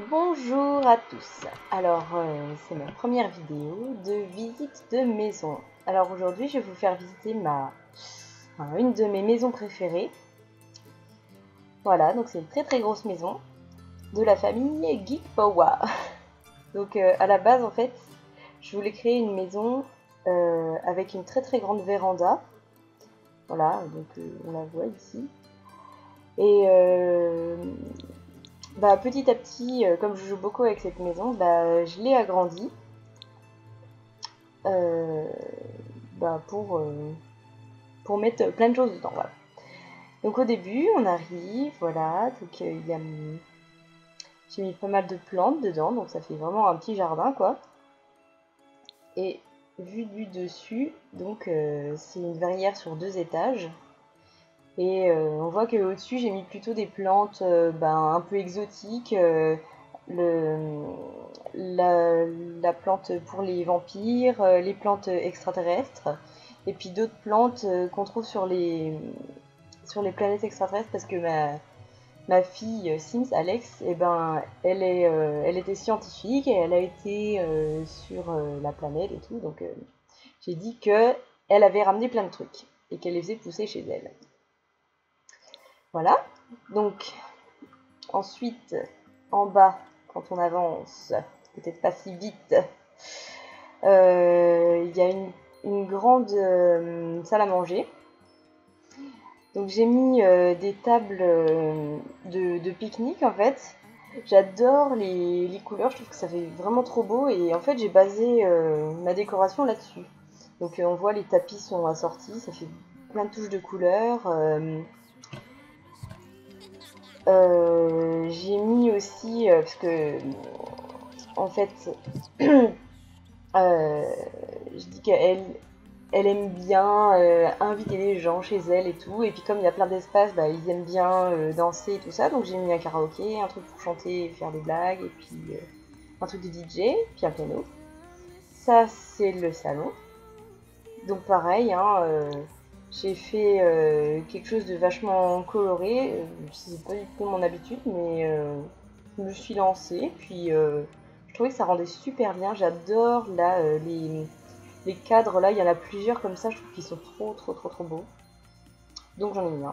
Bonjour à tous. Alors, c'est ma première vidéo de visite de maison. Alors aujourd'hui, je vais vous faire visiter une de mes maisons préférées. Voilà, donc c'est une très très grosse maison de la famille Geek Power. Donc à la base, en fait, je voulais créer une maison avec une très très grande véranda. Voilà, donc on la voit ici. Et petit à petit, comme je joue beaucoup avec cette maison, je l'ai agrandie euh, pour mettre plein de choses dedans. Voilà. Donc au début, on arrive, voilà, donc j'ai mis pas mal de plantes dedans, donc ça fait vraiment un petit jardin, quoi. Et vu du dessus, donc c'est une verrière sur 2 étages. Et on voit qu'au dessus, j'ai mis plutôt des plantes un peu exotiques. Le, la plante pour les vampires, les plantes extraterrestres, et puis d'autres plantes qu'on trouve sur les planètes extraterrestres, parce que ma fille Sims, Alex, elle était scientifique et elle a été sur la planète et tout, donc j'ai dit que elle avait ramené plein de trucs et qu'elle les faisait pousser chez elle. Voilà, donc ensuite en bas, quand on avance, peut-être pas si vite, il y a une grande salle à manger. Donc j'ai mis des tables de pique-nique en fait. J'adore les couleurs, je trouve que ça fait vraiment trop beau et en fait j'ai basé ma décoration là-dessus. Donc on voit les tapis sont assortis, ça fait plein de touches de couleurs. J'ai mis aussi, parce que en fait, je dis elle aime bien inviter les gens chez elle et tout. Et puis comme il y a plein d'espace, ils aiment bien danser et tout ça. Donc j'ai mis un karaoké, un truc pour chanter et faire des blagues. Et puis un truc de DJ, puis un piano. Ça, c'est le salon. Donc pareil, j'ai fait quelque chose de vachement coloré. C'est pas du tout mon habitude, mais je me suis lancée. Puis je trouvais que ça rendait super bien. J'adore là les cadres. Là, il y en a plusieurs comme ça. Je trouve qu'ils sont trop beaux. Donc j'en ai mis un.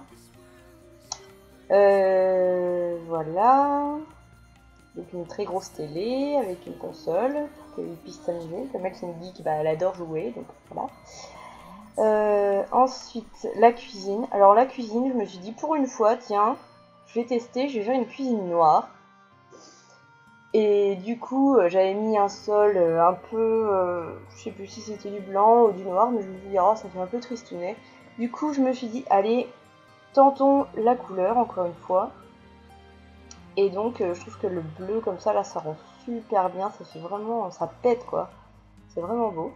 Voilà. Donc une très grosse télé avec une console pour qu'ils puissent s'amuser. Comme elle, c'est une geek, elle adore jouer. Donc voilà. Ensuite, la cuisine. Alors la cuisine, je me suis dit pour une fois, tiens, je vais tester, je vais faire une cuisine noire. Et du coup, j'avais mis un sol un peu, je sais plus si c'était du blanc ou du noir, mais je me suis dit, oh, ça fait un peu tristounet. Du coup, je me suis dit, allez, tentons la couleur, encore une fois. Et donc, je trouve que le bleu, comme ça, là, ça rend super bien, ça fait vraiment, ça pète, quoi. C'est vraiment beau.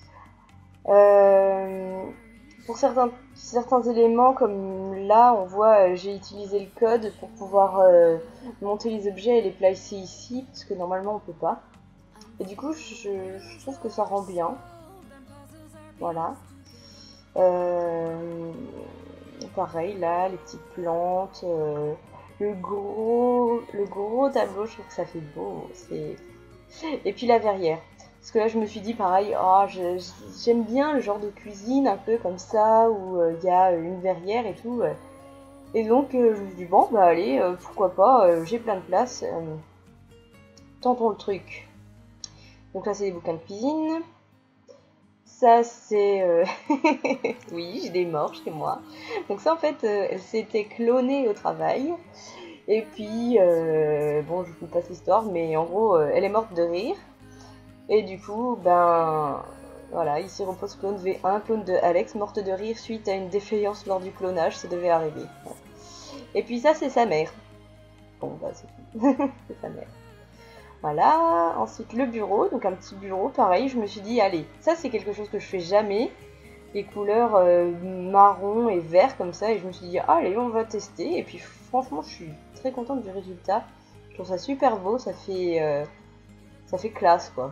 Pour certains éléments, comme là, on voit, j'ai utilisé le code pour pouvoir monter les objets et les placer ici, parce que normalement on peut pas. Et du coup, je trouve que ça rend bien. Voilà. Euh, Pareil, là, les petites plantes. Le gros tableau, je trouve que ça fait beau. Et puis la verrière. Parce que là, je me suis dit pareil, j'aime bien le genre de cuisine un peu comme ça, où il y a une verrière et tout. Et donc, je me suis dit, bon, allez, pourquoi pas, j'ai plein de place, tentons le truc. Donc là, c'est des bouquins de cuisine. Ça, c'est... oui, j'ai des morts chez moi. Donc ça, en fait, elle s'était clonée au travail. Et puis, bon, je vous passe l'histoire, mais en gros, elle est morte de rire. Et du coup, voilà, ici repose clone V1, clone de Alex, morte de rire suite à une défaillance lors du clonage, ça devait arriver. Et puis ça, c'est sa mère. Bon, c'est tout. C'est sa mère. Voilà, ensuite le bureau, donc un petit bureau, pareil, je me suis dit, allez, ça c'est quelque chose que je fais jamais, les couleurs marron et vert comme ça, et je me suis dit, allez, on va tester, et puis franchement, je suis très contente du résultat, je trouve ça super beau, ça fait classe, quoi.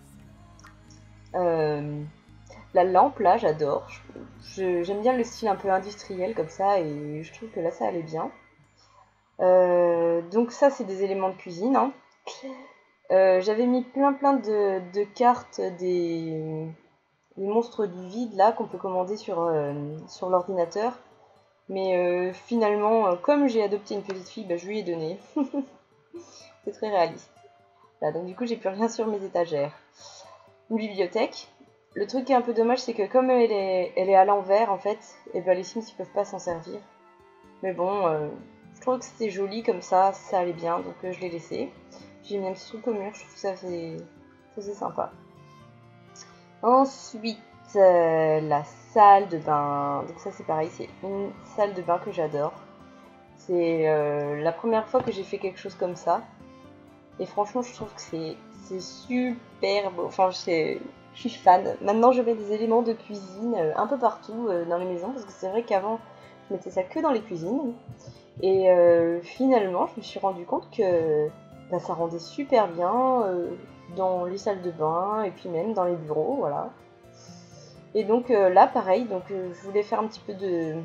La lampe là, j'adore. J'aime bien le style un peu industriel comme ça et je trouve que là ça allait bien. Donc ça c'est des éléments de cuisine, hein. J'avais mis plein de cartes des monstres du vide là qu'on peut commander sur l'ordinateur. Mais finalement, comme j'ai adopté une petite fille, bah, je lui ai donné. C'est très réaliste. Voilà, donc du coup, j'ai plus rien sur mes étagères. Une bibliothèque. Le truc qui est un peu dommage, c'est que comme elle est à l'envers, en fait, et ben les Sims ils peuvent pas s'en servir. Mais bon, je trouve que c'était joli comme ça allait bien, donc je l'ai laissé. J'ai mis un petit truc au mur, je trouve que ça c'est sympa. Ensuite, la salle de bain. Donc ça c'est pareil, c'est une salle de bain que j'adore. C'est la première fois que j'ai fait quelque chose comme ça. Et franchement, je trouve que c'est super beau. Enfin, je suis fan. Maintenant, je mets des éléments de cuisine un peu partout dans les maisons. Parce que c'est vrai qu'avant, je mettais ça que dans les cuisines. Et finalement, je me suis rendu compte que bah, ça rendait super bien dans les salles de bain et puis même dans les bureaux, voilà. Et donc là, pareil, donc je voulais faire un petit peu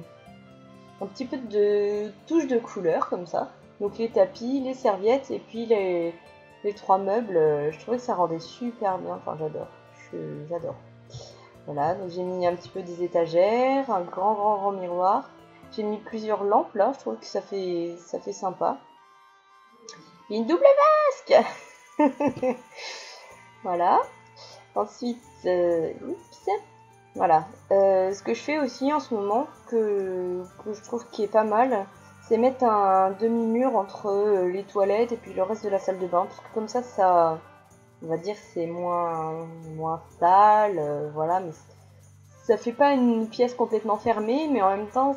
de touche de couleur comme ça. Donc les tapis, les serviettes et puis les trois meubles, je trouvais que ça rendait super bien. Enfin, j'adore, j'adore. Voilà, donc j'ai mis un petit peu des étagères, un grand miroir. J'ai mis plusieurs lampes là, je trouve que ça fait sympa. Et une double masque. Voilà. Ensuite, oups, voilà. Ce que je fais aussi en ce moment, que je trouve qui est pas mal, c'est mettre un demi-mur entre les toilettes et puis le reste de la salle de bain. Parce que comme ça, on va dire, c'est moins sale, voilà. Mais ça fait pas une pièce complètement fermée, mais en même temps,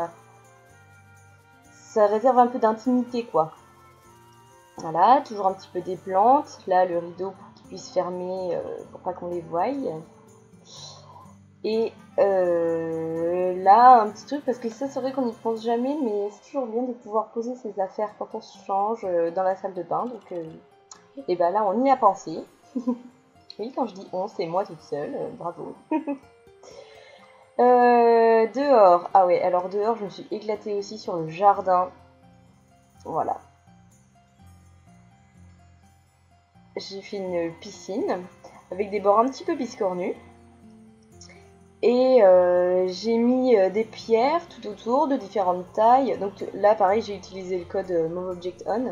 ça réserve un peu d'intimité, quoi. Voilà, toujours un petit peu des plantes. Là, le rideau pour qu'il puisse fermer, pour pas qu'on les voie. Et là, un petit truc, parce que ça, c'est vrai qu'on n'y pense jamais, mais c'est toujours bien de pouvoir poser ses affaires quand on se change dans la salle de bain. Donc, et ben là, on y a pensé. Oui, quand je dis on, c'est moi toute seule. Bravo. Dehors. Ah ouais, alors dehors, je me suis éclatée aussi sur le jardin. Voilà. J'ai fait une piscine avec des bords un petit peu biscornus. Et j'ai mis des pierres tout autour de différentes tailles. Donc là, pareil, j'ai utilisé le code MoveObjectOn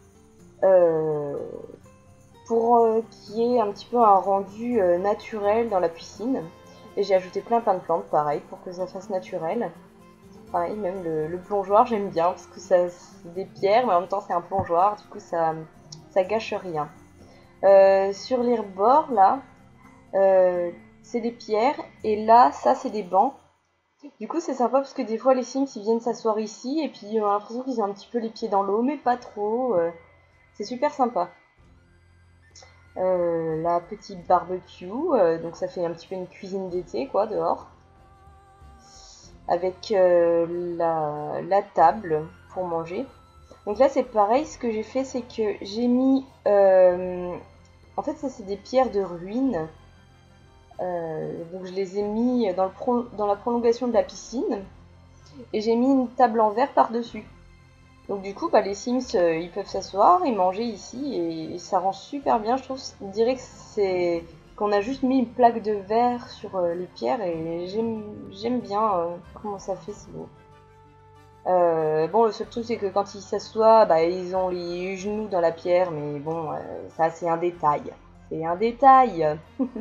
pour qu'il y ait un petit peu un rendu naturel dans la piscine. Et j'ai ajouté plein de plantes, pareil, pour que ça fasse naturel. Pareil, même le plongeoir, j'aime bien, parce que ça, c'est des pierres, mais en même temps c'est un plongeoir, du coup ça gâche rien. Sur les bords, là, c'est des pierres, et là, ça c'est des bancs. Du coup, c'est sympa parce que des fois, les Sims, ils viennent s'asseoir ici, et puis on a l'impression qu'ils ont un petit peu les pieds dans l'eau, mais pas trop. C'est super sympa. La petite barbecue, donc ça fait un petit peu une cuisine d'été, quoi, dehors. Avec la table pour manger. Donc là, c'est pareil, ce que j'ai fait, c'est que j'ai mis... en fait, ça, c'est des pierres de ruine. Donc je les ai mis dans la prolongation de la piscine. Et j'ai mis une table en verre par-dessus. Donc du coup, bah, les Sims, ils peuvent s'asseoir et manger ici. Et ça rend super bien, je trouve. On dirait que c'est qu'on a juste mis une plaque de verre sur les pierres. Et j'aime bien comment ça fait, c'est beau. Bon, le seul truc, c'est que quand ils s'assoient, bah, ils ont les genoux dans la pierre. Mais bon, ça, c'est un détail. C'est un détail.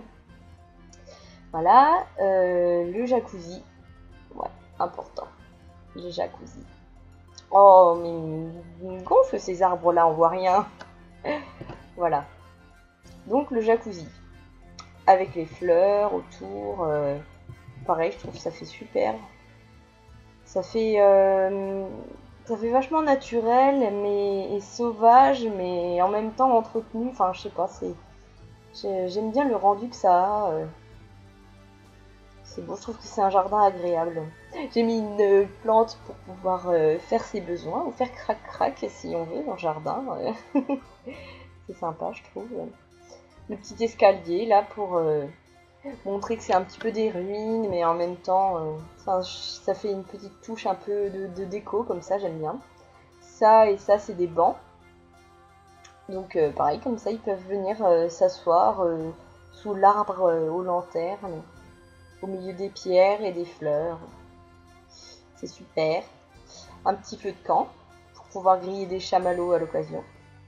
Voilà, le jacuzzi. Ouais, important. Le jacuzzi. Oh, mais il gonfle ces arbres-là, on voit rien. Voilà. Donc le jacuzzi. Avec les fleurs autour. Pareil, je trouve que ça fait super. Ça fait, ça fait vachement naturel et sauvage, mais en même temps entretenu. Enfin, je sais pas, j'aime bien le rendu que ça a. C'est beau, je trouve que c'est un jardin agréable. J'ai mis une plante pour pouvoir faire ses besoins, ou faire crac-crac si on veut dans le jardin. C'est sympa, je trouve. Le petit escalier là pour montrer que c'est un petit peu des ruines, mais en même temps, ça fait une petite touche un peu de déco, comme ça, j'aime bien. Ça et ça, c'est des bancs. Donc pareil, comme ça, ils peuvent venir s'asseoir sous l'arbre aux lanternes, au milieu des pierres et des fleurs. C'est super. Un petit feu de camp pour pouvoir griller des chamallows à l'occasion.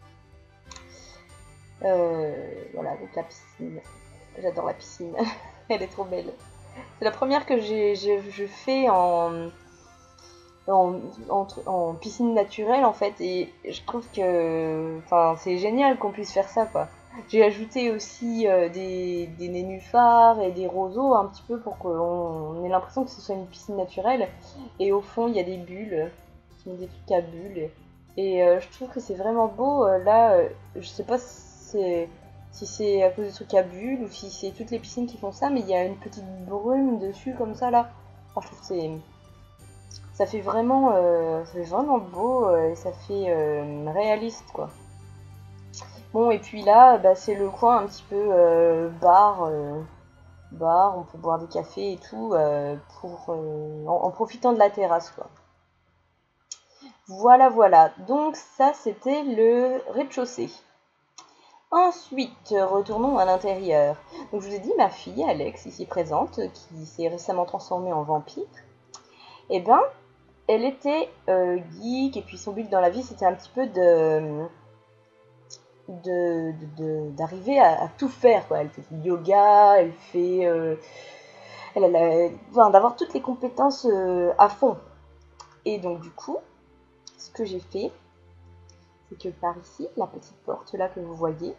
Voilà, donc la piscine. J'adore la piscine. Elle est trop belle. C'est la première que je fais en piscine naturelle en fait, et je trouve que c'est génial qu'on puisse faire ça quoi. J'ai ajouté aussi des nénuphars et des roseaux un petit peu pour qu'on ait l'impression que ce soit une piscine naturelle, et au fond il y a des bulles qui sont des trucs à bulles, et je trouve que c'est vraiment beau. Là je sais pas si c'est à cause des trucs à bulles ou si c'est toutes les piscines qui font ça, mais il y a une petite brume dessus comme ça là. Enfin, je trouve que ça fait vraiment beau, et ça fait réaliste quoi. Bon, et puis là, bah, c'est le coin un petit peu bar, on peut boire des cafés et tout, en profitant de la terrasse quoi. Voilà, voilà. Donc ça, c'était le rez-de-chaussée. Ensuite, retournons à l'intérieur. Donc je vous ai dit, ma fille, Alex, ici présente, qui s'est récemment transformée en vampire, eh ben, elle était geek, et puis son but dans la vie, c'était un petit peu d'arriver à tout faire, quoi. Elle fait du yoga, elle fait... d'avoir toutes les compétences à fond. Et donc du coup, ce que j'ai fait, c'est que par ici, la petite porte là que vous voyez,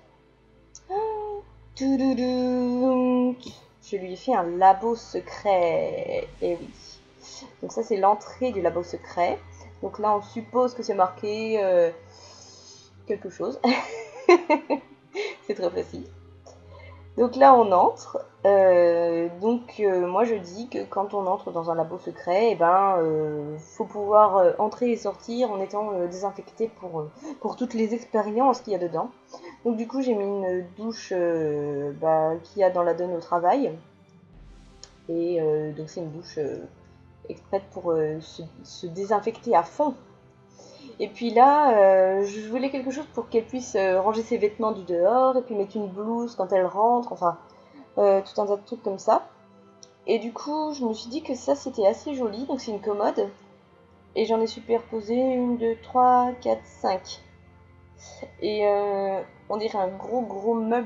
je lui ai fait un labo secret. Et oui. Donc ça, c'est l'entrée du labo secret. Donc là, on suppose que c'est marqué quelque chose. C'est très précis. Donc là, on entre. Moi, je dis que quand on entre dans un labo secret, eh ben, faut pouvoir entrer et sortir en étant désinfecté pour toutes les expériences qu'il y a dedans. Donc du coup, j'ai mis une douche qu'il y a dans la donne au travail. Et donc c'est une douche exprès pour se désinfecter à fond. Et puis là, je voulais quelque chose pour qu'elle puisse ranger ses vêtements du dehors, et puis mettre une blouse quand elle rentre, enfin, tout un tas de trucs comme ça. Et du coup, je me suis dit que ça, c'était assez joli, donc c'est une commode. Et j'en ai superposé 1, 2, 3, 4, 5. Et on dirait un gros meuble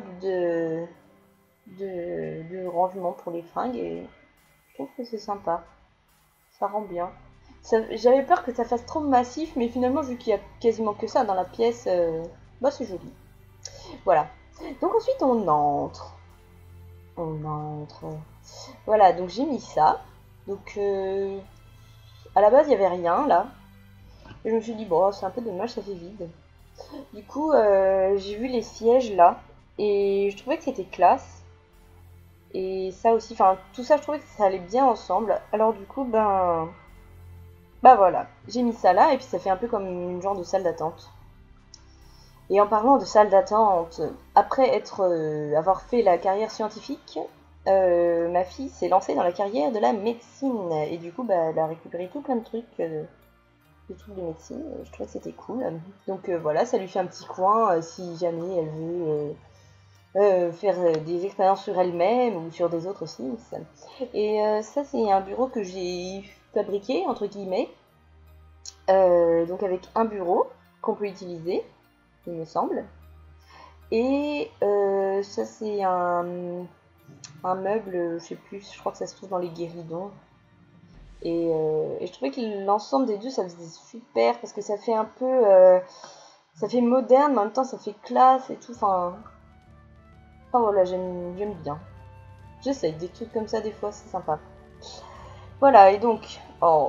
de rangement pour les fringues, et je trouve que c'est sympa. Ça rend bien. J'avais peur que ça fasse trop massif, mais finalement, vu qu'il y a quasiment que ça dans la pièce, c'est joli. Voilà. Donc ensuite, on entre. On entre. Voilà, donc j'ai mis ça. Donc, à la base, il n'y avait rien, là. Et je me suis dit, bon, c'est un peu dommage, ça fait vide. Du coup, j'ai vu les sièges, là. Et je trouvais que c'était classe. Et ça aussi, enfin, tout ça, je trouvais que ça allait bien ensemble. Alors du coup, bah voilà, j'ai mis ça là, et puis ça fait un peu comme une genre de salle d'attente. Et en parlant de salle d'attente, après avoir fait la carrière scientifique, ma fille s'est lancée dans la carrière de la médecine. Et du coup, bah, elle a récupéré tout plein de trucs, des trucs de médecine. Je trouvais que c'était cool. Donc voilà, ça lui fait un petit coin si jamais elle veut faire des expériences sur elle-même ou sur des autres Sims. Et ça, c'est un bureau que j'ai fabriqué, entre guillemets. Donc avec un bureau qu'on peut utiliser, il me semble. Et ça, c'est un meuble, je sais plus, je crois que ça se trouve dans les guéridons. Et je trouvais que l'ensemble des deux, ça faisait super, parce que ça fait un peu... ça fait moderne, mais en même temps, ça fait classe et tout. Enfin voilà, j'aime bien. J'essaye des trucs comme ça des fois, c'est sympa. Voilà, et donc,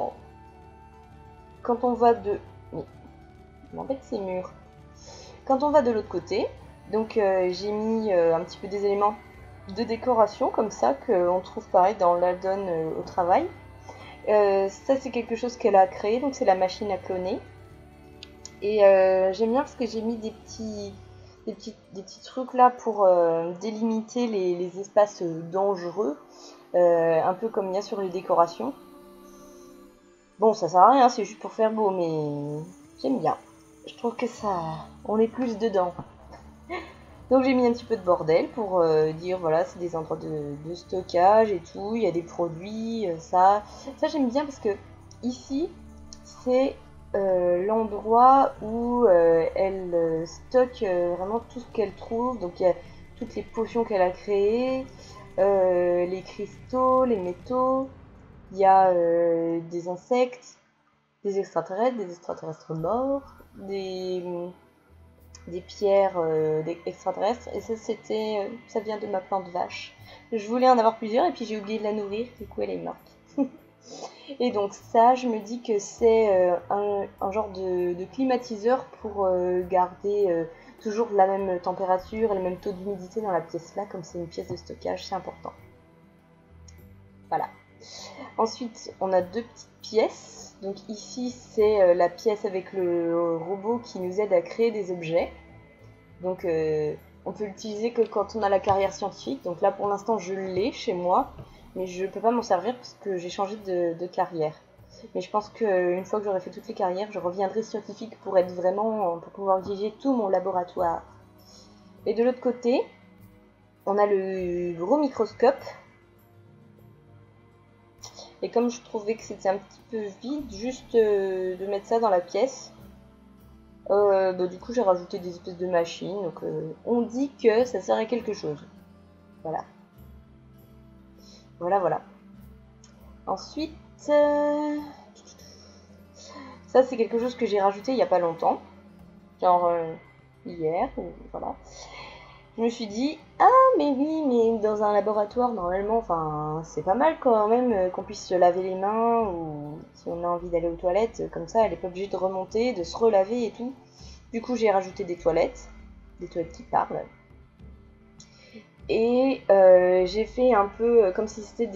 quand on va de... Mais, je m'embête ces murs. Quand on va de l'autre côté, donc j'ai mis un petit peu des éléments de décoration comme ça qu'on trouve pareil dans l'add-on au travail. Ça, c'est quelque chose qu'elle a créé, donc c'est la machine à cloner. Et j'aime bien parce que j'ai mis des petits trucs là pour délimiter les espaces dangereux, un peu comme il y a sur les décorations. Bon, ça sert à rien, c'est juste pour faire beau, mais j'aime bien. Je trouve que ça, on est plus dedans. Donc j'ai mis un petit peu de bordel pour dire voilà, c'est des endroits de stockage et tout, il y a des produits, ça j'aime bien parce que ici c'est l'endroit où elle stocke vraiment tout ce qu'elle trouve, donc il y a toutes les potions qu'elle a créées, les cristaux, les métaux, il y a des insectes, des extraterrestres morts, des pierres extraterrestres, et ça c'était ça vient de ma plante vache. Je voulais en avoir plusieurs et puis j'ai oublié de la nourrir, du coup elle est morte. Et donc ça, je me dis que c'est un genre de climatiseur pour garder toujours la même température et le même taux d'humidité dans la pièce là, comme c'est une pièce de stockage, c'est important. Voilà. Ensuite, on a deux petites pièces. Donc ici, c'est la pièce avec le robot qui nous aide à créer des objets. Donc on peut l'utiliser que quand on a la carrière scientifique. Donc là, pour l'instant, je l'ai chez moi, mais je ne peux pas m'en servir parce que j'ai changé de carrière. Mais je pense qu'une fois que j'aurai fait toutes les carrières, je reviendrai scientifique pour être vraiment, pour pouvoir diriger tout mon laboratoire. Et de l'autre côté, on a le gros microscope. Et comme je trouvais que c'était un petit peu vide, juste de mettre ça dans la pièce, du coup j'ai rajouté des espèces de machines. Donc on dit que ça sert à quelque chose. Voilà. Voilà. Ensuite, ça c'est quelque chose que j'ai rajouté il n'y a pas longtemps. Genre hier, voilà. Je me suis dit, ah mais oui, mais dans un laboratoire, normalement, enfin, c'est pas mal quand même qu'on puisse se laver les mains, ou si on a envie d'aller aux toilettes, comme ça, elle est pas obligée de remonter, de se relaver et tout. Du coup, j'ai rajouté des toilettes qui parlent. Et j'ai fait un peu comme si c'était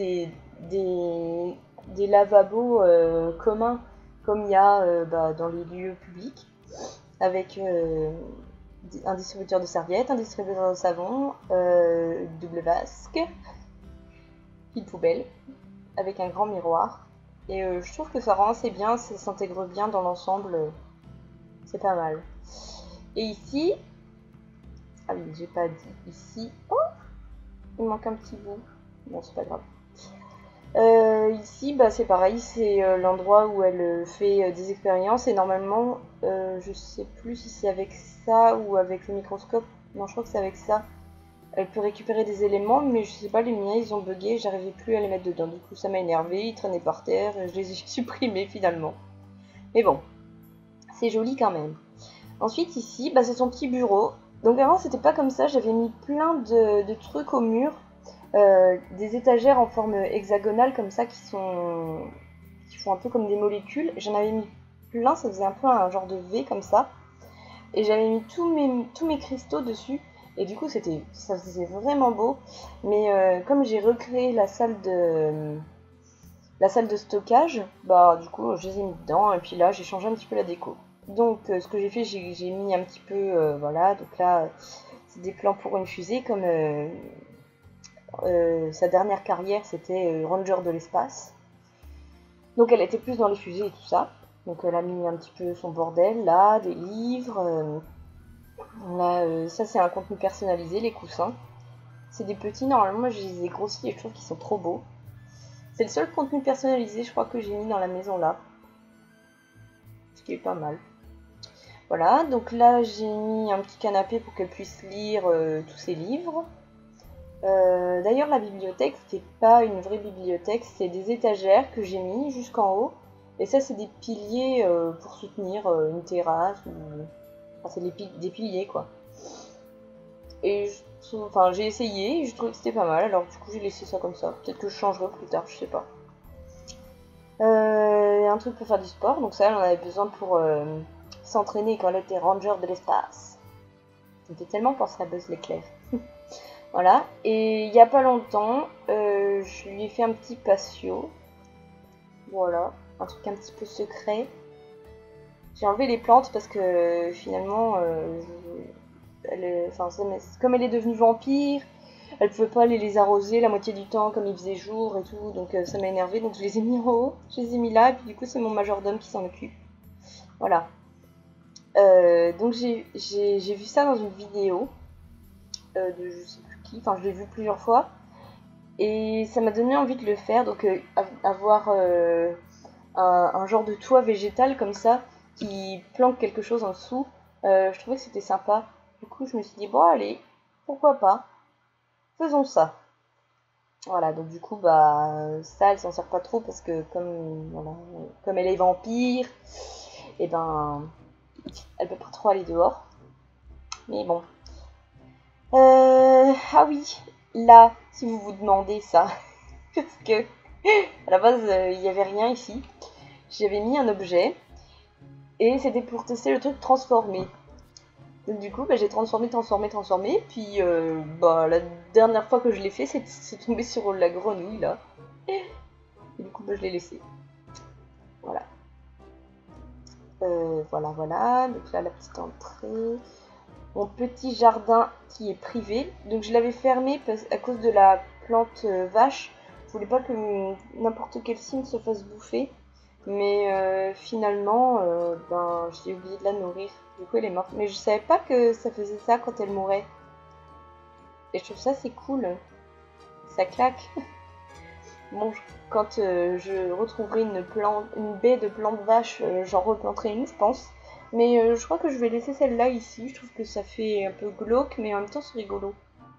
des lavabos communs, comme il y a dans les lieux publics, avec un distributeur de serviettes, un distributeur de savon, double vasque, une poubelle, avec un grand miroir. Et je trouve que ça rend assez bien, ça s'intègre bien dans l'ensemble, c'est pas mal. Et ici, ah oui, j'ai pas dit ici, oh, il manque un petit bout, bon c'est pas grave. Ici, c'est pareil, c'est l'endroit où elle fait des expériences et normalement, je sais plus si c'est avec ça ou avec le microscope. Non, je crois que c'est avec ça. Elle peut récupérer des éléments, mais je sais pas, les miens ils ont bugué, j'arrivais plus à les mettre dedans. Du coup, ça m'a énervé, ils traînaient par terre, je les ai supprimés finalement. Mais bon, c'est joli quand même. Ensuite, ici, c'est son petit bureau. Donc avant, c'était pas comme ça, j'avais mis plein de trucs au mur. Des étagères en forme hexagonale comme ça qui font un peu comme des molécules. J'en avais mis plein, ça faisait un peu un genre de V comme ça. Et j'avais mis tous mes cristaux dessus. Et du coup, ça faisait vraiment beau. Mais comme j'ai recréé la salle de stockage, du coup, je les ai mis dedans. Et puis là, j'ai changé un petit peu la déco. Donc, ce que j'ai fait, j'ai mis un petit peu, voilà. Donc là, c'est des plans pour une fusée comme sa dernière carrière, c'était Ranger de l'espace. Donc elle était plus dans les fusées et tout ça. Donc elle a mis un petit peu son bordel là, des livres. Là, ça c'est un contenu personnalisé, les coussins. C'est des petits, normalement moi je les ai grossis et je trouve qu'ils sont trop beaux. C'est le seul contenu personnalisé je crois que j'ai mis dans la maison là. Ce qui est pas mal. Voilà, donc là j'ai mis un petit canapé pour qu'elle puisse lire tous ses livres. D'ailleurs, la bibliothèque, c'était pas une vraie bibliothèque, c'est des étagères que j'ai mis jusqu'en haut. Et ça, c'est des piliers pour soutenir une terrasse. Enfin, c'est des piliers, quoi. Et j'ai essayé et je trouvais que c'était pas mal. Alors, du coup, j'ai laissé ça comme ça. Peut-être que je changerai plus tard, je sais pas. Un truc pour faire du sport. Donc ça, elle en avait besoin pour s'entraîner quand elle était ranger de l'espace. Ça me fait tellement penser à Buzz l'éclair. Voilà, et il n'y a pas longtemps, je lui ai fait un petit patio. Voilà, un truc un petit peu secret. J'ai enlevé les plantes parce que finalement, comme elle est devenue vampire, elle pouvait pas aller les arroser la moitié du temps comme il faisait jour et tout, donc ça m'a énervé, donc je les ai mis en haut, je les ai mis là, et puis du coup c'est mon majordome qui s'en occupe. Voilà. Donc j'ai vu ça dans une vidéo. de je sais plus qui, enfin je l'ai vu plusieurs fois. Et ça m'a donné envie de le faire, donc avoir un genre de toit végétal comme ça, qui planque quelque chose en dessous, je trouvais que c'était sympa. Du coup je me suis dit, bon allez, pourquoi pas, faisons ça. Voilà, donc du coup, bah, ça, elle s'en sert pas trop parce que voilà, comme elle est vampire, et ben, elle peut pas trop aller dehors. Mais bon. Ah oui, là, si vous vous demandez ça, parce que à la base, il n'y avait rien ici. J'avais mis un objet et c'était pour tester le truc transformé. Donc du coup, bah, j'ai transformé. Puis bah, la dernière fois que je l'ai fait, c'est tombé sur la grenouille là. Et du coup, bah, je l'ai laissé. Voilà. Voilà. Donc là, la petite entrée. Mon petit jardin qui est privé. Donc je l'avais fermé à cause de la plante vache. Je voulais pas que n'importe quel signe se fasse bouffer. Mais finalement, ben, j'ai oublié de la nourrir. Du coup, elle est morte. Mais je savais pas que ça faisait ça quand elle mourait. Et je trouve ça c'est cool. Ça claque. Bon, quand je retrouverai une baie de plantes vaches, j'en replanterai une, je pense. Mais je crois que je vais laisser celle-là ici. Je trouve que ça fait un peu glauque, mais en même temps c'est rigolo.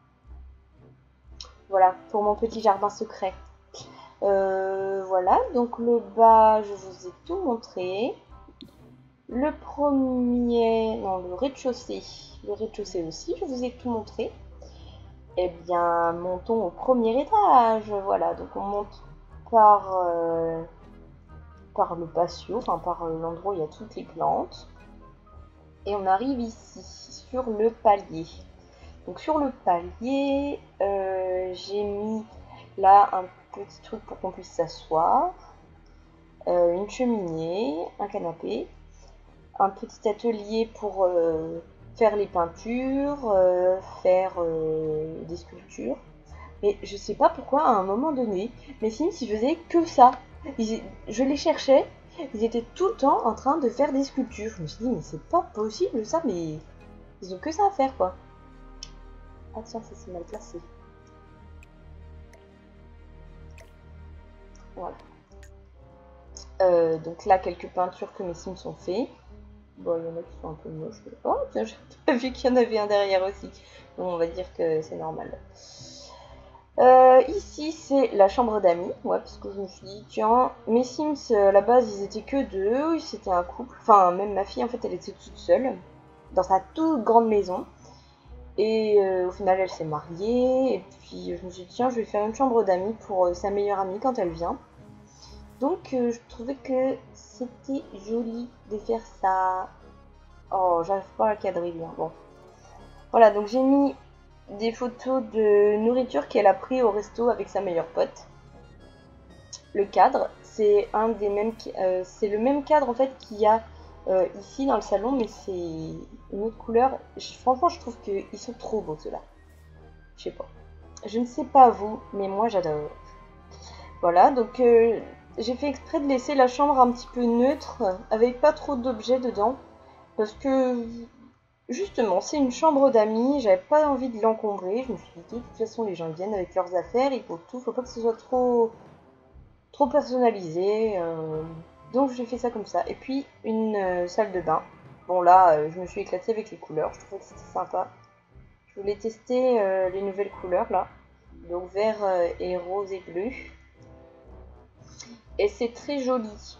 Voilà, pour mon petit jardin secret. Voilà, donc le bas, je vous ai tout montré. Le premier, non, le rez-de-chaussée. Le rez-de-chaussée aussi, je vous ai tout montré. Eh bien, montons au premier étage. Voilà, donc on monte par, par le patio, enfin par l'endroit où il y a toutes les plantes. Et on arrive ici, sur le palier. Donc sur le palier, j'ai mis là un petit truc pour qu'on puisse s'asseoir, une cheminée, un canapé, un petit atelier pour faire les peintures, faire des sculptures. Mais je sais pas pourquoi à un moment donné, mes Sims ils faisaient que ça. Je les cherchais, ils étaient tout le temps en train de faire des sculptures. Je me suis dit mais c'est pas possible ça, mais ils ont que ça à faire quoi. Ah tiens, ça s'est mal placé. Voilà. Donc là, quelques peintures que mes Sims ont fait. Bon, il y en a qui sont un peu moches. Oh, tiens, j'ai pas vu qu'il y en avait un derrière aussi. Bon, on va dire que c'est normal. Ici, c'est la chambre d'amis. Ouais, parce que je me suis dit, tiens, mes Sims, à la base, ils étaient que deux. C'était un couple. Enfin, même ma fille, en fait, elle était toute seule. Dans sa toute grande maison. Et au final, elle s'est mariée. Et puis, je me suis dit, tiens, je vais faire une chambre d'amis pour sa meilleure amie quand elle vient. Donc, je trouvais que c'était joli de faire ça. Oh, j'arrive pas à la cadrer bien. Bon. Voilà, donc j'ai mis des photos de nourriture qu'elle a pris au resto avec sa meilleure pote. Le cadre, c'est c'est le même cadre en fait qu'il y a ici dans le salon, mais c'est une autre couleur. Franchement, je trouve qu'ils sont trop beaux ceux-là. Je sais pas. Je ne sais pas vous, mais moi j'adore. Voilà, donc j'ai fait exprès de laisser la chambre un petit peu neutre, avec pas trop d'objets dedans, parce que justement, c'est une chambre d'amis, j'avais pas envie de l'encombrer. Je me suis dit, de toute façon, les gens viennent avec leurs affaires, il faut pas que ce soit trop personnalisé. Donc j'ai fait ça comme ça. Et puis une salle de bain. Bon là, je me suis éclatée avec les couleurs, je trouvais que c'était sympa. Je voulais tester les nouvelles couleurs là. Donc vert et rose et bleu. Et c'est très joli.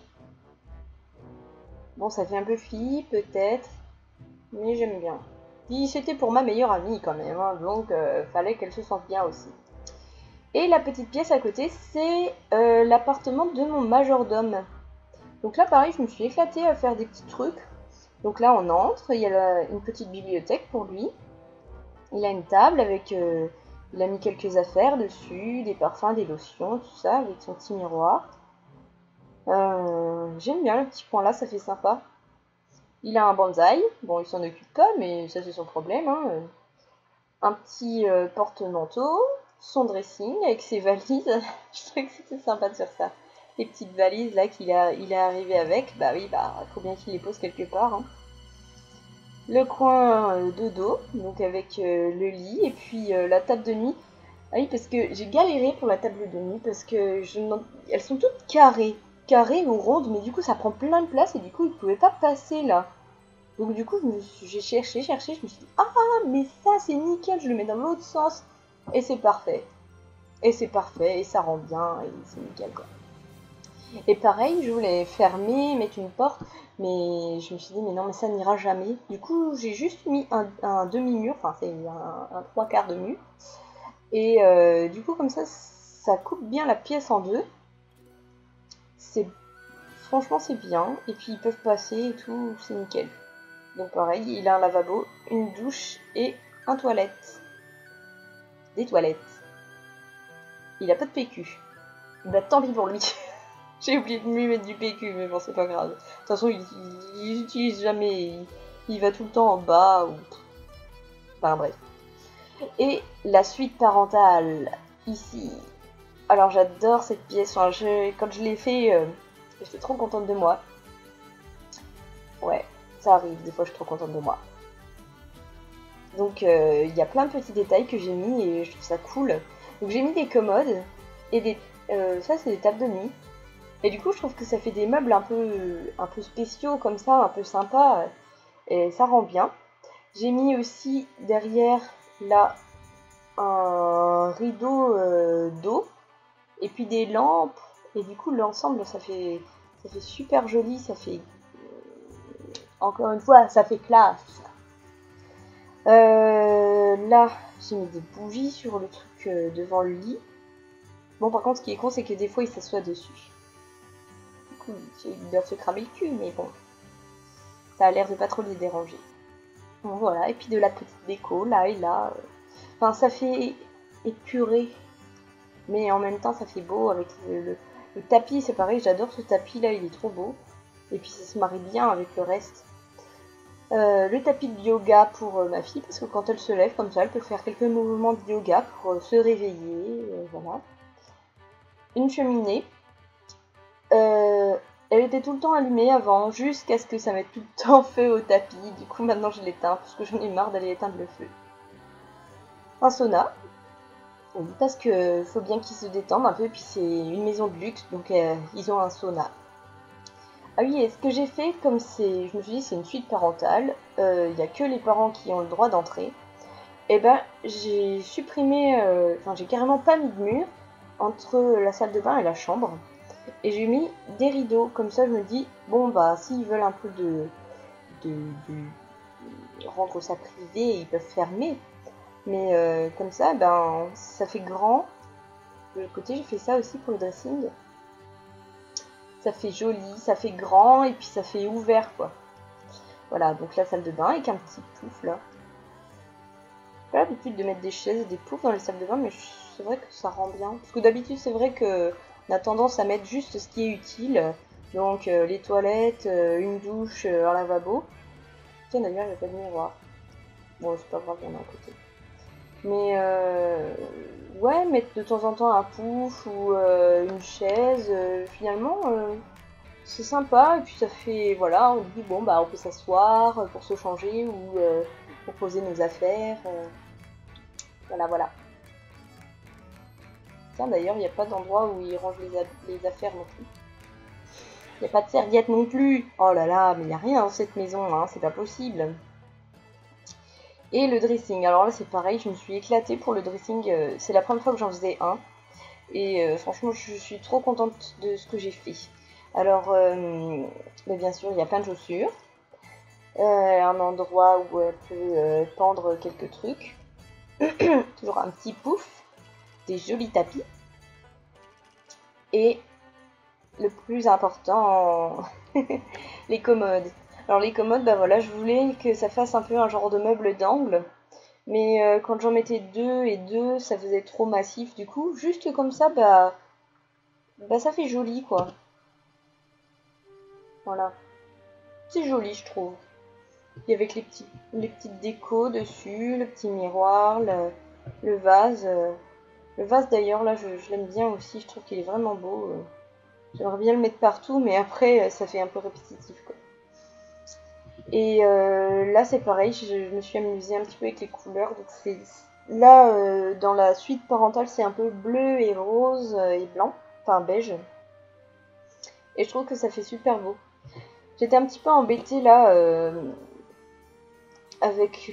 Bon, ça fait un peu fille peut-être, mais j'aime bien. Puis c'était pour ma meilleure amie quand même, hein, donc fallait qu'elle se sente bien aussi. Et la petite pièce à côté, c'est l'appartement de mon majordome. Donc là, pareil, je me suis éclatée à faire des petits trucs. Donc là, on entre, il y a une petite bibliothèque pour lui. Il a une table avec... il a mis quelques affaires dessus, des parfums, des lotions, tout ça, avec son petit miroir. J'aime bien le petit coin là, ça fait sympa. Il a un bonsaï, bon il s'en occupe pas, mais ça c'est son problème. Hein. Un petit porte-manteau, son dressing avec ses valises. Je trouvais que c'était sympa de faire ça. Les petites valises là il est arrivé avec, bah oui, bah faut bien qu'il les pose quelque part. Hein. le coin de dos, donc avec le lit et puis la table de nuit. Ah oui, parce que j'ai galéré pour la table de nuit parce que elles sont toutes carrées ou rondes, mais du coup ça prend plein de place et du coup ils ne pouvaient pas passer là. Donc du coup j'ai cherché, je me suis dit ah mais ça c'est nickel, je le mets dans l'autre sens et c'est parfait. Et ça rend bien et c'est nickel quoi. Et pareil, je voulais fermer, mettre une porte, mais je me suis dit, mais non, mais ça n'ira jamais. Du coup, j'ai juste mis un demi-mur, enfin, c'est un trois quarts de mur. Et du coup, comme ça coupe bien la pièce en deux. C'est, franchement, c'est bien. Et puis, ils peuvent passer et tout, c'est nickel. Donc, pareil, il a un lavabo, une douche et un toilette. Des toilettes. Il a pas de PQ. Bah, tant pis pour lui. J'ai oublié de lui mettre du PQ, mais bon, c'est pas grave. De toute façon, il utilise jamais. Il va tout le temps en bas. Ou... Enfin, bref. Et la suite parentale, ici. Alors, j'adore cette pièce. Enfin, quand je l'ai fait, j'étais trop contente de moi. Ouais, ça arrive. Des fois, je suis trop contente de moi. Donc, il y a plein de petits détails que j'ai mis et je trouve ça cool. Donc, j'ai mis des commodes. Et ça, c'est des tables de nuit. Et du coup, je trouve que ça fait des meubles un peu spéciaux comme ça, un peu sympa, et ça rend bien. J'ai mis aussi derrière là un rideau d'eau et puis des lampes. Et du coup, l'ensemble, ça fait super joli, ça fait encore une fois, ça fait classe. Là, j'ai mis des bougies sur le truc devant le lit. Bon, par contre, ce qui est con, c'est que des fois, il s'assoit dessus. Du coup, ils doivent se cramer le cul, mais bon. Ça a l'air de pas trop les déranger. Bon, voilà, et puis de la petite déco, là et là. Enfin, ça fait épuré, mais en même temps, ça fait beau avec le tapis, c'est pareil, j'adore ce tapis là, il est trop beau. Et puis ça se marie bien avec le reste. Le tapis de yoga pour ma fille, parce que quand elle se lève comme ça, elle peut faire quelques mouvements de yoga pour se réveiller, voilà. Une cheminée. Elle était tout le temps allumée avant, jusqu'à ce que ça mette tout le temps feu au tapis. Du coup, maintenant je l'éteins, parce que j'en ai marre d'aller éteindre le feu. Un sauna, parce que faut bien qu'ils se détendent un peu, puis c'est une maison de luxe, donc ils ont un sauna. Ah oui, et ce que j'ai fait, comme je me suis dit c'est une suite parentale, il n'y a que les parents qui ont le droit d'entrer, et ben j'ai supprimé, enfin j'ai carrément pas mis de mur entre la salle de bain et la chambre. Et j'ai mis des rideaux, comme ça je me dis, bon bah s'ils veulent un peu de rendre ça privé, ils peuvent fermer. Mais comme ça, ben ça fait grand. De l'autre côté, j'ai fait ça aussi pour le dressing. Ça fait joli, ça fait grand et puis ça fait ouvert quoi. Voilà, donc la salle de bain avec un petit pouf là. J'ai pas l'habitude de mettre des chaises et des poufs dans les salles de bain, mais c'est vrai que ça rend bien. Parce que d'habitude, c'est vrai qu'on a tendance à mettre juste ce qui est utile. Donc les toilettes, une douche, un lavabo. Tiens d'ailleurs, il n'y a pas de miroir. Bon, c'est pas grave, il y en a à côté. Mais ouais, mettre de temps en temps un pouf ou une chaise, finalement, c'est sympa. Et puis ça fait, voilà, on dit, bon, bah on peut s'asseoir pour se changer ou pour poser nos affaires. Voilà, voilà. Tiens, d'ailleurs, il n'y a pas d'endroit où ils rangent les affaires non plus. Il n'y a pas de serviette non plus. Oh là là, mais il n'y a rien dans cette maison, hein, c'est pas possible. Et le dressing, alors là c'est pareil, je me suis éclatée pour le dressing, c'est la première fois que j'en faisais un. Et franchement, je suis trop contente de ce que j'ai fait. Alors, bah, bien sûr, il y a plein de chaussures. Un endroit où elle peut pendre quelques trucs. Toujours un petit pouf. Des jolis tapis. Et le plus important, les commodes. Alors les commodes, bah voilà, je voulais que ça fasse un peu un genre de meuble d'angle. Mais quand j'en mettais deux et deux, ça faisait trop massif. Du coup, juste comme ça, bah ça fait joli quoi. Voilà. C'est joli, je trouve. Et avec les petites décos dessus, le petit miroir, le vase. Le vase d'ailleurs, là, je l'aime bien aussi. Je trouve qu'il est vraiment beau. J'aimerais bien le mettre partout, mais après, ça fait un peu répétitif, quoi. Et là c'est pareil, je me suis amusée un petit peu avec les couleurs. Donc c'est là dans la suite parentale c'est un peu bleu et rose et blanc, enfin beige. Et je trouve que ça fait super beau. J'étais un petit peu embêtée là avec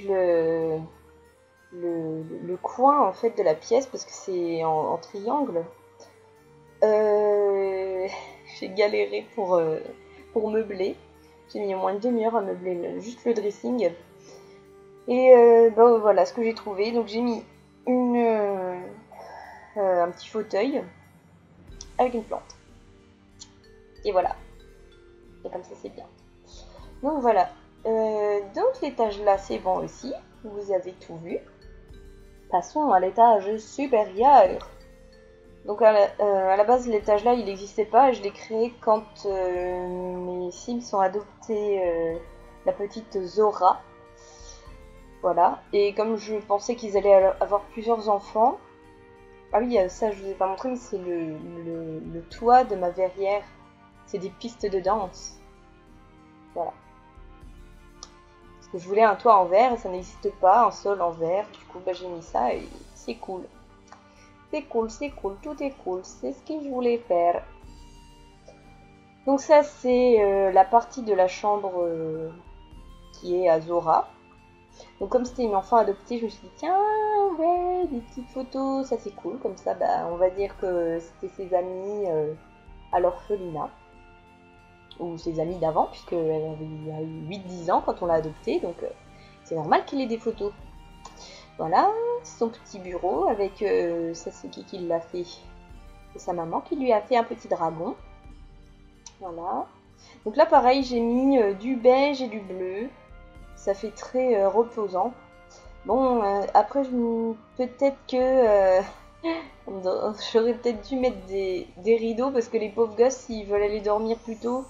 le coin en fait de la pièce parce que c'est en triangle. Euh, j'ai galéré pour meubler. J'ai mis au moins une demi-heure à meubler juste le dressing. Et bah, voilà ce que j'ai trouvé. Donc j'ai mis un petit fauteuil avec une plante. Et voilà. Et comme ça c'est bien. Donc voilà. Donc l'étage là c'est bon aussi. Vous avez tout vu. Passons à l'étage supérieur. Donc à la base l'étage là il n'existait pas et je l'ai créé quand mes Sims ont adopté la petite Zora. Voilà. Et comme je pensais qu'ils allaient avoir plusieurs enfants. Ah oui, ça je vous ai pas montré mais c'est le toit de ma verrière. C'est des pistes de danse. Voilà. Parce que je voulais un toit en verre et ça n'existe pas, un sol en verre. Du coup bah, j'ai mis ça et c'est cool. C'est cool, tout est cool. C'est ce que je voulais faire. Donc ça c'est la partie de la chambre qui est à Zora. Donc comme c'était une enfant adoptée, je me suis dit tiens ouais des petites photos, ça c'est cool. Comme ça bah, on va dire que c'était ses amis à l'orphelinat. Ou ses amis d'avant puisqu'elle avait 8-10 ans quand on l'a adoptée. Donc c'est normal qu'il ait des photos. Voilà, son petit bureau avec, ça c'est qui l'a fait? C'est sa maman qui lui a fait un petit dragon. Voilà. Donc là pareil j'ai mis du beige et du bleu. Ça fait très reposant. Bon après peut-être que j'aurais peut-être dû mettre des rideaux parce que les pauvres gosses s'ils veulent aller dormir plus tôt,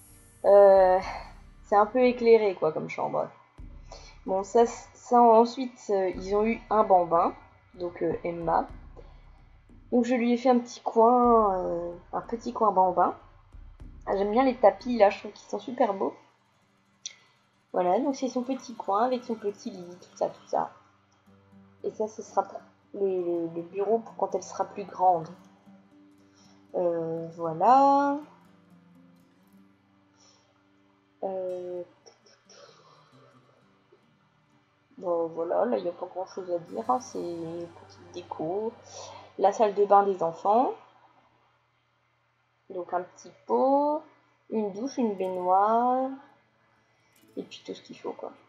c'est un peu éclairé quoi comme chambre. Bon ça ensuite ils ont eu un bambin, donc Emma. Donc je lui ai fait un petit coin bambin. Ah, j'aime bien les tapis là, je trouve qu'ils sont super beaux. Voilà, donc c'est son petit coin avec son petit lit, tout ça, tout ça. Et ça, ce sera pour le bureau pour quand elle sera plus grande. Voilà. Bon, voilà, là, il n'y a pas grand chose à dire. Hein, c'est une petite déco. La salle de bain des enfants. Donc un petit pot, une douche, une baignoire. Et puis tout ce qu'il faut, quoi.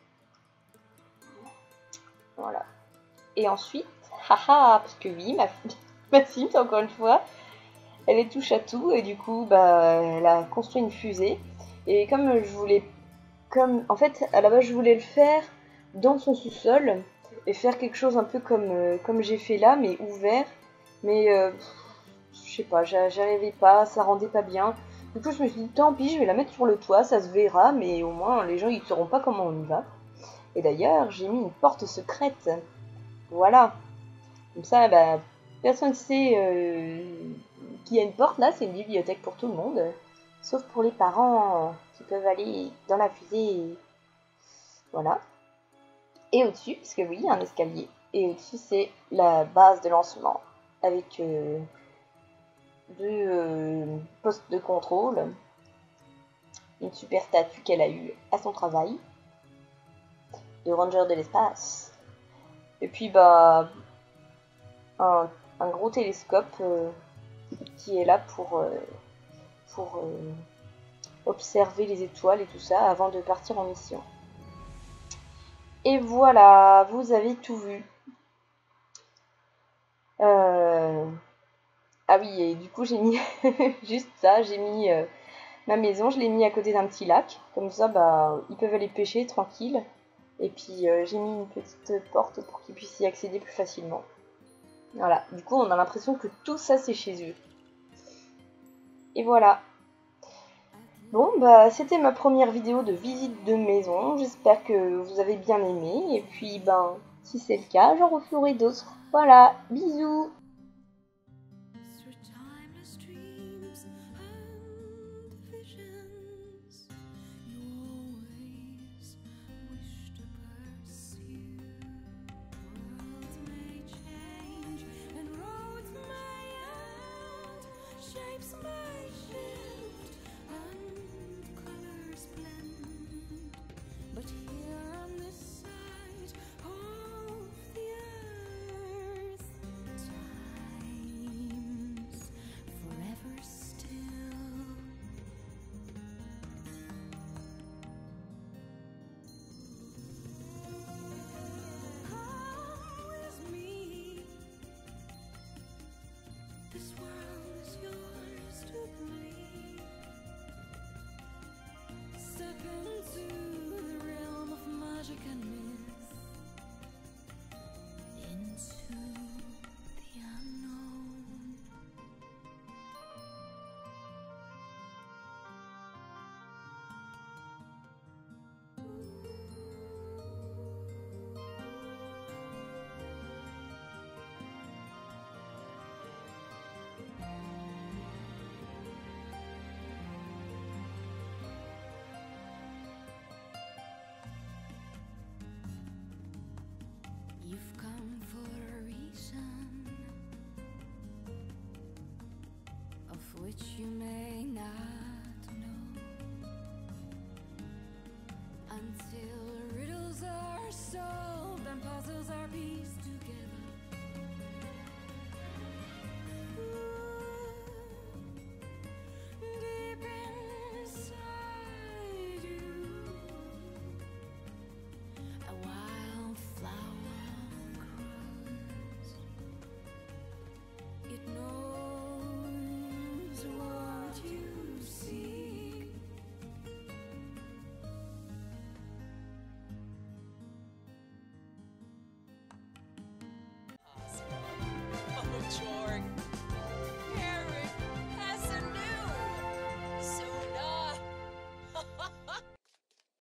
Voilà. Et ensuite, haha, parce que oui, ma Sims, encore une fois, elle est touche à tout et du coup, bah, elle a construit une fusée. Et en fait, à la base, je voulais le faire dans son sous-sol et faire quelque chose un peu comme j'ai fait là, mais ouvert. Mais je sais pas, j'arrivais pas, ça rendait pas bien. Du coup, je me suis dit, tant pis, je vais la mettre sur le toit, ça se verra, mais au moins, les gens, ils sauront pas comment on y va. Et d'ailleurs, j'ai mis une porte secrète. Voilà. Comme ça, bah, personne ne sait qu'il y a une porte là, c'est une bibliothèque pour tout le monde. Sauf pour les parents qui peuvent aller dans la fusée. Voilà. Et au-dessus, parce que oui, il y a un escalier. Et au-dessus, c'est la base de lancement. Avec deux postes de contrôle. Une super statue qu'elle a eue à son travail. De ranger de l'espace. Et puis, bah, un gros télescope qui est là pour observer les étoiles et tout ça avant de partir en mission. Et voilà, vous avez tout vu. Ah oui, et du coup j'ai mis juste ça, j'ai mis ma maison, je l'ai mis à côté d'un petit lac. Comme ça, bah, ils peuvent aller pêcher tranquille. Et puis j'ai mis une petite porte pour qu'ils puissent y accéder plus facilement. Voilà, du coup on a l'impression que tout ça c'est chez eux. Et voilà. Bon, bah c'était ma première vidéo de visite de maison. J'espère que vous avez bien aimé. Et puis, ben, si c'est le cas, j'en referai d'autres. Voilà, bisous! shapes may shift and colors blend, but here on this side of the earth, time's forever still. Come with me. This world is yours to bleed. Step into the realm of magic and myth, into the unknown. You've come for a reason of which you may not